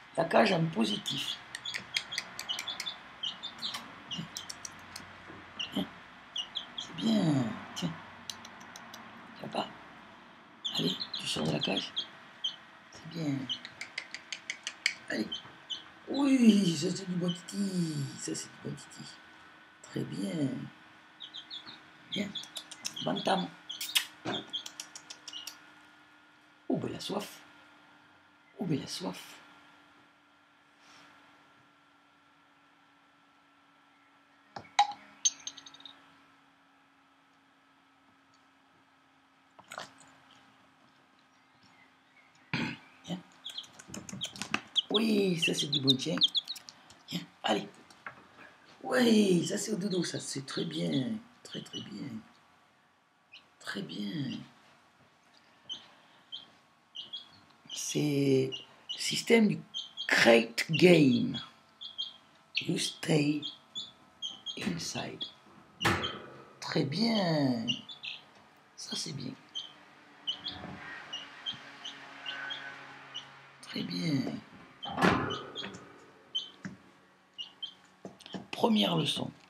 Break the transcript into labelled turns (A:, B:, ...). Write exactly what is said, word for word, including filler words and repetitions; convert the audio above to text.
A: la cage en positif. C'est bien. Tiens. Tu vois pas? Allez, tu sors de la cage. C'est bien. Allez. Oui, ça c'est du bon titi. Ça c'est du bon titi. Très bien. Bien. Bantam. Oh, ben la soif. Oh, ben la soif. Bien. Oui, ça c'est du bon tien. Bien. Allez. Oui, ça c'est au dodo, ça c'est très bien. Très très bien. Très bien. C'est le système du crate game. You stay inside. Très bien. Ça c'est bien. Très bien. Première leçon.